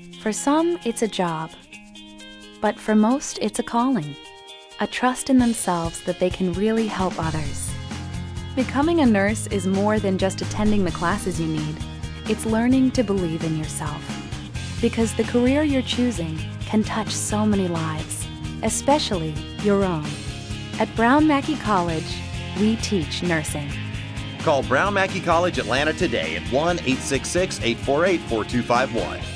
For some, it's a job. But for most, it's a calling, a trust in themselves that they can really help others. Becoming a nurse is more than just attending the classes you need. It's learning to believe in yourself. Because the career you're choosing can touch so many lives, especially your own. At Brown Mackie College, we teach nursing. Call Brown Mackie College Atlanta today at 1-866-848-4251.